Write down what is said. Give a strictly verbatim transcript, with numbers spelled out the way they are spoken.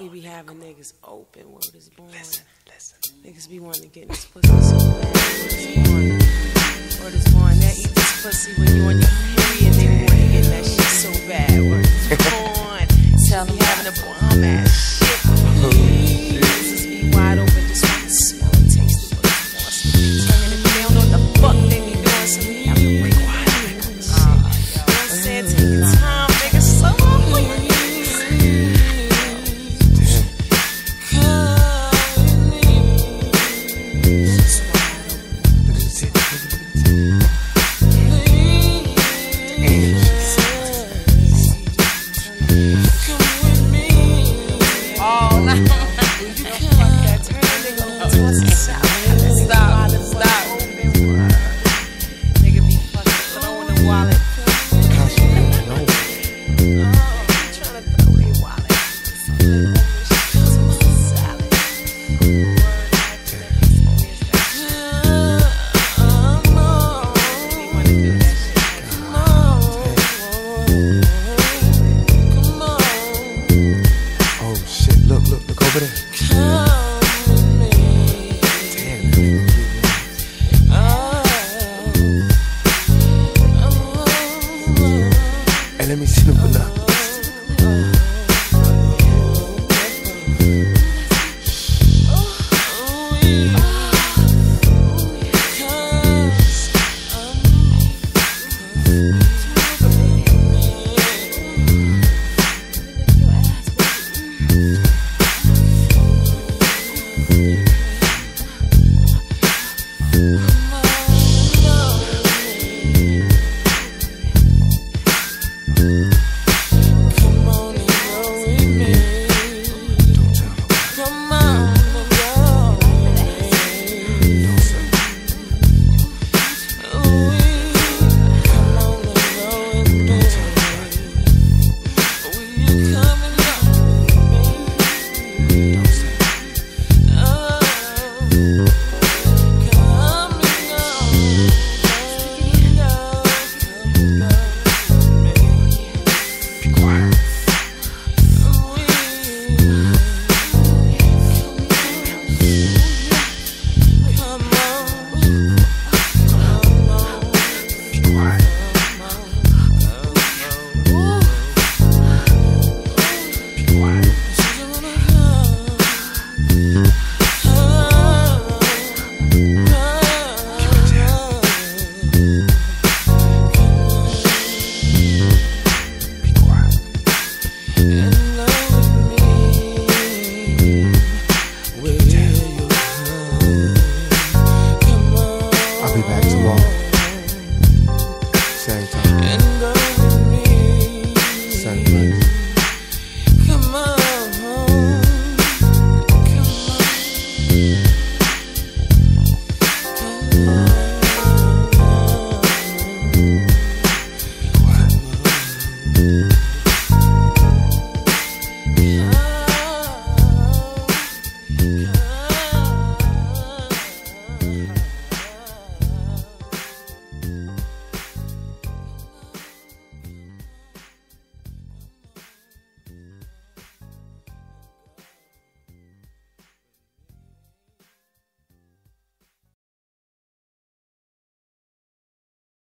We be having niggas open, word is born. Listen, listen. Niggas be wanting to get in this pussy so bad. Word is born. Word is born. They eat this pussy when you on your period. They want to get that shit so bad. Word is born. Tell them having a bomb ass shit. Niggas be wide open, just want to smell and taste it. Turning it down, know what the fuck they be doing. So we have to break wide. You know what I'm saying? Take your time, nigga. So up for you. Let me see them pull up. What?